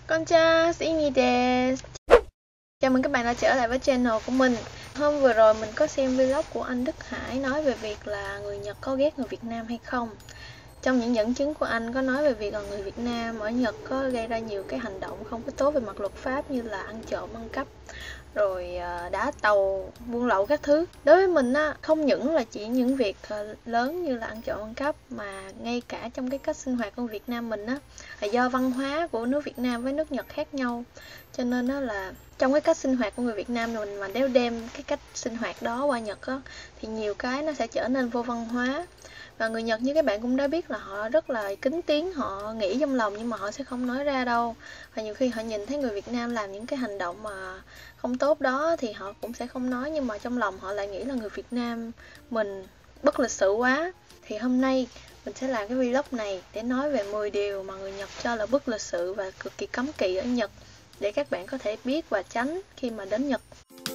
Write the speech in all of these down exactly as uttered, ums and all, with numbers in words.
Konnichiwa, Sini desu. Chào mừng các bạn đã trở lại với channel của mình. Hôm vừa rồi mình có xem vlog của anh Đức Hải nói về việc là người Nhật có ghét người Việt Nam hay không. Trong những dẫn chứng của anh có nói về việc là người Việt Nam ở Nhật có gây ra nhiều cái hành động không có tốt về mặt luật pháp, như là ăn trộm, ăn cắp, rồi đá tàu, buôn lậu các thứ. Đối với mình á, không những là chỉ những việc lớn như là ăn trộm, ăn cắp, mà ngay cả trong cái cách sinh hoạt của Việt Nam mình á, là do văn hóa của nước Việt Nam với nước Nhật khác nhau, cho nên đó là trong cái cách sinh hoạt của người Việt Nam mình mà nếu đem cái cách sinh hoạt đó qua Nhật á, thì nhiều cái nó sẽ trở nên vô văn hóa. Và người Nhật như các bạn cũng đã biết là họ rất là kín tiếng, họ nghĩ trong lòng nhưng mà họ sẽ không nói ra đâu. Và nhiều khi họ nhìn thấy người Việt Nam làm những cái hành động mà không tốt đó thì họ cũng sẽ không nói, nhưng mà trong lòng họ lại nghĩ là người Việt Nam mình bất lịch sự quá. Thì hôm nay mình sẽ làm cái vlog này để nói về mười điều mà người Nhật cho là bất lịch sự và cực kỳ cấm kỵ ở Nhật, để các bạn có thể biết và tránh khi mà đến Nhật.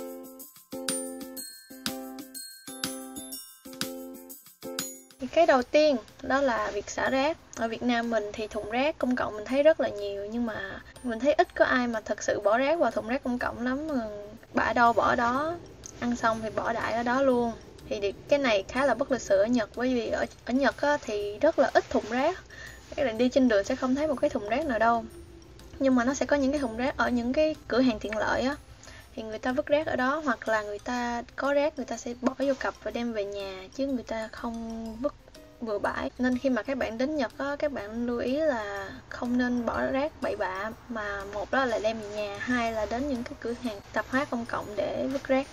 Thì cái đầu tiên đó là việc xả rác. Ở Việt Nam mình thì thùng rác công cộng mình thấy rất là nhiều, nhưng mà mình thấy ít có ai mà thật sự bỏ rác vào thùng rác công cộng lắm. Bả đâu bỏ đó, ăn xong thì bỏ đại ở đó luôn. Thì cái này khá là bất lịch sự ở Nhật, bởi vì ở, ở Nhật á, thì rất là ít thùng rác. Các bạn đi trên đường sẽ không thấy một cái thùng rác nào đâu. Nhưng mà nó sẽ có những cái thùng rác ở những cái cửa hàng tiện lợi á, thì người ta vứt rác ở đó, hoặc là người ta có rác người ta sẽ bỏ vô cặp và đem về nhà, chứ người ta không vứt bừa bãi. Nên khi mà các bạn đến Nhật á, các bạn lưu ý là không nên bỏ rác bậy bạ, mà một đó là đem về nhà, hai là đến những cái cửa hàng tạp hóa công cộng để vứt rác.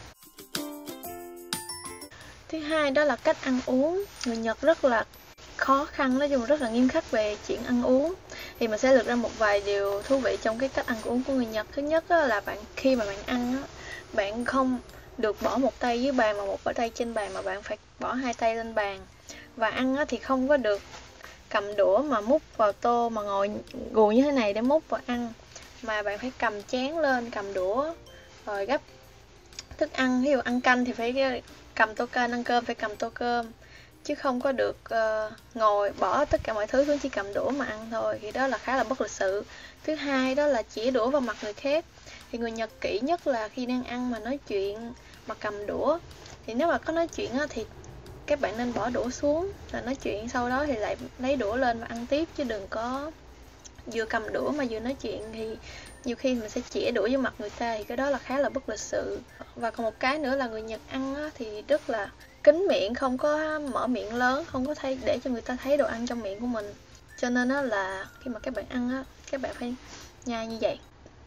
Thứ hai đó là cách ăn uống. Người Nhật rất là khó khăn, nói chung rất là nghiêm khắc về chuyện ăn uống. Thì mình sẽ lược ra một vài điều thú vị trong cái cách ăn uống của người Nhật. Thứ nhất là bạn khi mà bạn ăn, bạn không được bỏ một tay dưới bàn mà một tay trên bàn, mà bạn phải bỏ hai tay lên bàn. Và ăn thì không có được cầm đũa mà múc vào tô mà ngồi gù như thế này để múc vào ăn, mà bạn phải cầm chén lên, cầm đũa rồi gắp thức ăn. Ví dụ ăn canh thì phải cầm tô canh, ăn cơm phải cầm tô cơm, chứ không có được uh, ngồi bỏ tất cả mọi thứ xuống, chỉ cầm đũa mà ăn thôi. Thì đó là khá là bất lịch sự. Thứ hai đó là chĩa đũa vào mặt người khác. Thì người Nhật kỹ nhất là khi đang ăn mà nói chuyện mà cầm đũa, thì nếu mà có nói chuyện á, thì các bạn nên bỏ đũa xuống là nói chuyện, sau đó thì lại lấy đũa lên và ăn tiếp, chứ đừng có vừa cầm đũa mà vừa nói chuyện. Thì nhiều khi mình sẽ chĩa đũa vô mặt người ta, thì cái đó là khá là bất lịch sự. Và còn một cái nữa là người Nhật ăn á, thì rất là kín miệng, không có mở miệng lớn, không có thấy để cho người ta thấy đồ ăn trong miệng của mình. Cho nên đó là khi mà các bạn ăn á, các bạn phải nhai như vậy,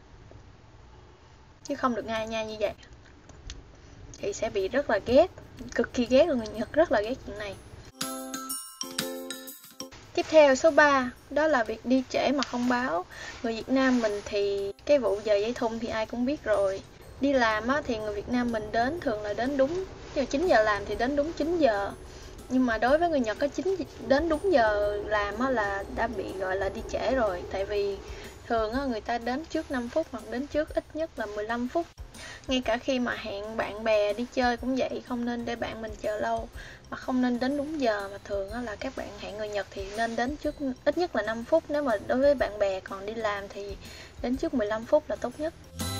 chứ không được nhai nhai như vậy thì sẽ bị rất là ghét, cực kỳ ghét. Người Nhật rất là ghét chuyện này. Tiếp theo số ba đó là việc đi trễ mà không báo. Người Việt Nam mình thì cái vụ giờ dây thun thì ai cũng biết rồi. Đi làm á, thì người Việt Nam mình đến thường là đến đúng, nếu chín giờ làm thì đến đúng chín giờ. Nhưng mà đối với người Nhật có chín đến đúng giờ làm á, là đã bị gọi là đi trễ rồi. Tại vì thường á, người ta đến trước năm phút hoặc đến trước ít nhất là mười lăm phút. Ngay cả khi mà hẹn bạn bè đi chơi cũng vậy, không nên để bạn mình chờ lâu, mà không nên đến đúng giờ. Mà thường á, là các bạn hẹn người Nhật thì nên đến trước ít nhất là năm phút. Nếu mà đối với bạn bè còn đi làm thì đến trước mười lăm phút là tốt nhất.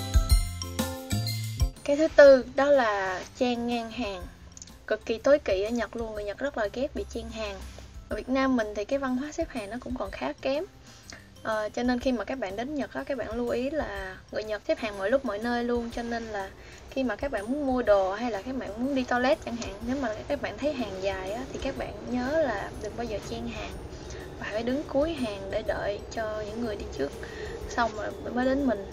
Cái thứ tư đó là chen ngang hàng. Cực kỳ tối kỵ ở Nhật luôn. Người Nhật rất là ghét bị chen hàng. Ở Việt Nam mình thì cái văn hóa xếp hàng nó cũng còn khá kém. À, cho nên khi mà các bạn đến Nhật á, các bạn lưu ý là người Nhật xếp hàng mọi lúc mọi nơi luôn. Cho nên là khi mà các bạn muốn mua đồ hay là các bạn muốn đi toilet chẳng hạn, nếu mà các bạn thấy hàng dài á, thì các bạn nhớ là đừng bao giờ chen hàng, và phải đứng cuối hàng để đợi cho những người đi trước xong rồi mới đến mình.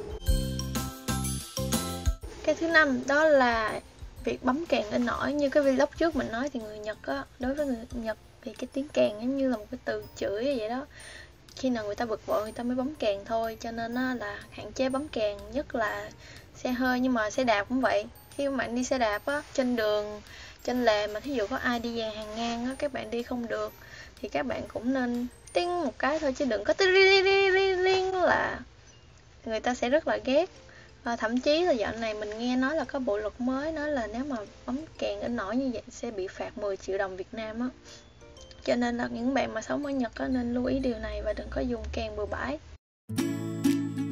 Cái thứ năm đó là việc bấm kèn in ỏi. Như cái vlog trước mình nói thì người Nhật á, đối với người Nhật thì cái tiếng kèn giống như là một cái từ chửi vậy đó. Khi nào người ta bực bội người ta mới bấm kèn thôi. Cho nên á, là hạn chế bấm kèn, nhất là xe hơi. Nhưng mà xe đạp cũng vậy. Khi các bạn đi xe đạp á, trên đường, trên lề mà thí dụ có ai đi dàn hàng ngang á, các bạn đi không được, thì các bạn cũng nên tiếng một cái thôi, chứ đừng có tiếng là người ta sẽ rất là ghét. Và thậm chí là dạo này mình nghe nói là có bộ luật mới nói là nếu mà bấm kèn in ỏi như vậy sẽ bị phạt mười triệu đồng Việt Nam á. Cho nên là những bạn mà sống ở Nhật á, nên lưu ý điều này và đừng có dùng kèn bừa bãi.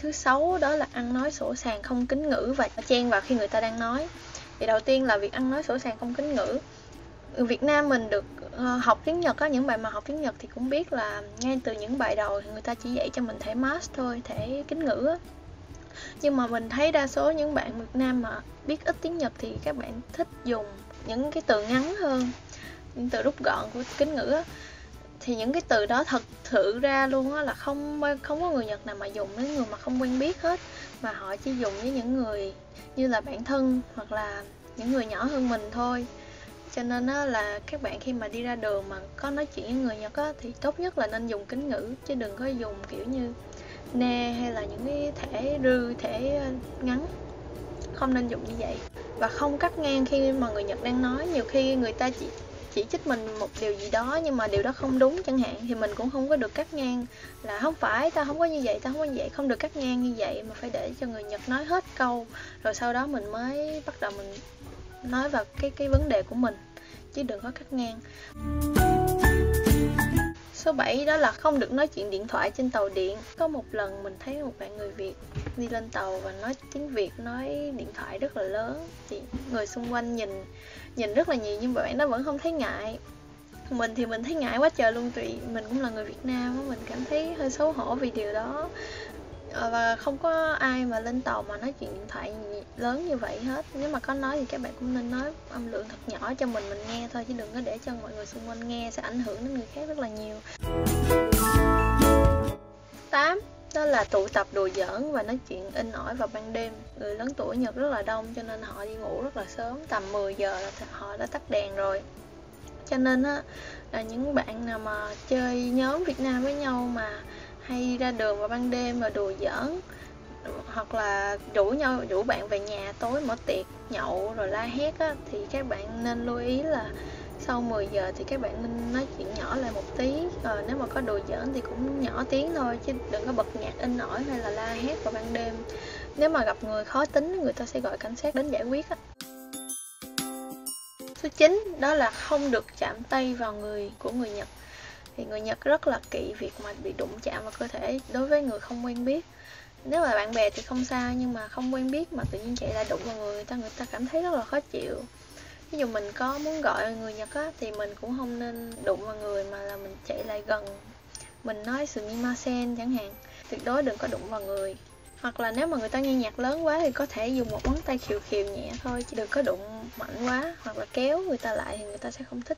thứ sáu, đó là ăn nói sỗ sàng không kính ngữ và chen vào khi người ta đang nói. Thì đầu tiên là việc ăn nói sỗ sàng không kính ngữ. Việt Nam mình được uh, học tiếng Nhật á, những bạn mà học tiếng Nhật thì cũng biết là ngay từ những bài đầu thì người ta chỉ dạy cho mình thể mass thôi, thể kính ngữ á. Nhưng mà mình thấy đa số những bạn Việt Nam mà biết ít tiếng Nhật thì các bạn thích dùng những cái từ ngắn hơn, những từ rút gọn của kính ngữ á. Thì những cái từ đó thật sự ra luôn á là không không có người Nhật nào mà dùng với người mà không quen biết hết, mà họ chỉ dùng với những người như là bạn thân hoặc là những người nhỏ hơn mình thôi. Cho nên á là các bạn khi mà đi ra đường mà có nói chuyện với người Nhật á thì tốt nhất là nên dùng kính ngữ, chứ đừng có dùng kiểu như ne hay là những cái thể rư, thể ngắn. Không nên dùng như vậy. Và không cắt ngang khi mà người Nhật đang nói. Nhiều khi người ta chỉ chỉ trích mình một điều gì đó nhưng mà điều đó không đúng chẳng hạn, thì mình cũng không có được cắt ngang là không phải, tao không có như vậy, tao không có như vậy. Không được cắt ngang như vậy, mà phải để cho người Nhật nói hết câu, rồi sau đó mình mới bắt đầu mình nói vào cái cái vấn đề của mình, chứ đừng có cắt ngang. Số bảy đó là không được nói chuyện điện thoại trên tàu điện. Có một lần mình thấy một bạn người Việt đi lên tàu và nói tiếng Việt, nói điện thoại rất là lớn. Thì người xung quanh nhìn nhìn rất là nhiều nhưng mà bạn đó vẫn không thấy ngại. Mình thì mình thấy ngại quá trời luôn, tùy mình cũng là người Việt Nam, mình cảm thấy hơi xấu hổ vì điều đó. Và không có ai mà lên tàu mà nói chuyện điện thoại lớn như vậy hết. Nếu mà có nói thì các bạn cũng nên nói âm lượng thật nhỏ cho mình mình nghe thôi, chứ đừng có để cho mọi người xung quanh nghe, sẽ ảnh hưởng đến người khác rất là nhiều. Tám, đó là tụ tập đùa giỡn và nói chuyện in ỏi vào ban đêm. Người lớn tuổi Nhật rất là đông cho nên họ đi ngủ rất là sớm, tầm mười giờ là họ đã tắt đèn rồi. Cho nên á là những bạn nào mà chơi nhóm Việt Nam với nhau mà hay ra đường vào ban đêm và đùa giỡn, hoặc là rủ nhau rủ bạn về nhà tối mở tiệc nhậu rồi la hét á, thì các bạn nên lưu ý là sau mười giờ thì các bạn nên nói chuyện nhỏ lại một tí. Ờ, nếu mà có đùa giỡn thì cũng nhỏ tiếng thôi, chứ đừng có bật nhạc in ỏi hay là la hét vào ban đêm. Nếu mà gặp người khó tính, người ta sẽ gọi cảnh sát đến giải quyết á. Số chín, đó là không được chạm tay vào người của người Nhật. Thì người Nhật rất là kỵ việc mà bị đụng chạm vào cơ thể đối với người không quen biết. Nếu mà bạn bè thì không sao, nhưng mà không quen biết mà tự nhiên chạy lại đụng vào người người ta, người ta cảm thấy rất là khó chịu. Ví dụ mình có muốn gọi người Nhật á, thì mình cũng không nên đụng vào người mà là mình chạy lại gần, mình nói sumimasen chẳng hạn. Tuyệt đối đừng có đụng vào người. Hoặc là nếu mà người ta nghe nhạc lớn quá thì có thể dùng một ngón tay khều khều nhẹ thôi, chứ đừng có đụng mạnh quá, hoặc là kéo người ta lại thì người ta sẽ không thích.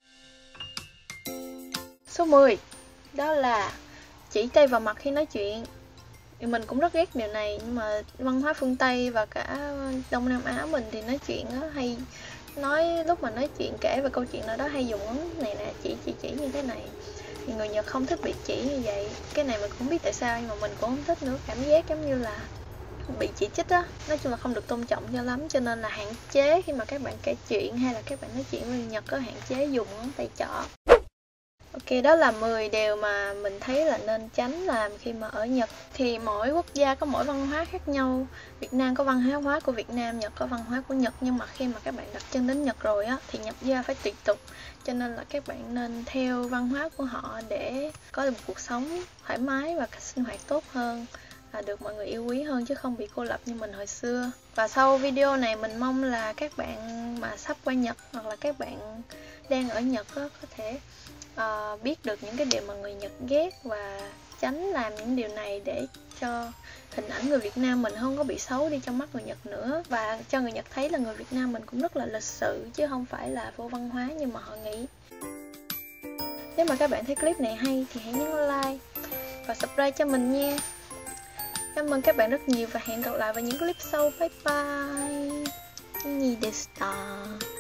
Số mười, đó là chỉ tay vào mặt khi nói chuyện. Thì mình cũng rất ghét điều này, nhưng mà văn hóa phương Tây và cả Đông Nam Á mình thì nói chuyện á, hay nói lúc mà nói chuyện kể về câu chuyện nào đó hay dùng ngón này nè, chỉ chỉ chỉ như thế này. Thì người Nhật không thích bị chỉ như vậy. Cái này mình cũng biết tại sao, nhưng mà mình cũng không thích nữa. Cảm giác giống như là bị chỉ trích á, nói chung là không được tôn trọng cho lắm. Cho nên là hạn chế khi mà các bạn kể chuyện hay là các bạn nói chuyện với người Nhật, có hạn chế dùng ngón tay trỏ. Ok, đó là mười điều mà mình thấy là nên tránh làm khi mà ở Nhật. Thì mỗi quốc gia có mỗi văn hóa khác nhau. Việt Nam có văn hóa của Việt Nam, Nhật có văn hóa của Nhật. Nhưng mà khi mà các bạn đặt chân đến Nhật rồi á, thì nhập gia phải tùy tục. Cho nên là các bạn nên theo văn hóa của họ để có được một cuộc sống thoải mái và cách sinh hoạt tốt hơn, và được mọi người yêu quý hơn, chứ không bị cô lập như mình hồi xưa. Và sau video này mình mong là các bạn mà sắp qua Nhật, hoặc là các bạn đang ở Nhật á, có thể Uh, biết được những cái điều mà người Nhật ghét và tránh làm những điều này, để cho hình ảnh người Việt Nam mình không có bị xấu đi trong mắt người Nhật nữa, và cho người Nhật thấy là người Việt Nam mình cũng rất là lịch sự chứ không phải là vô văn hóa như mà họ nghĩ. Nếu mà các bạn thấy clip này hay thì hãy nhấn like và subscribe cho mình nha. Cảm ơn các bạn rất nhiều và hẹn gặp lại vào những clip sau. Bye bye. Nhi Desta.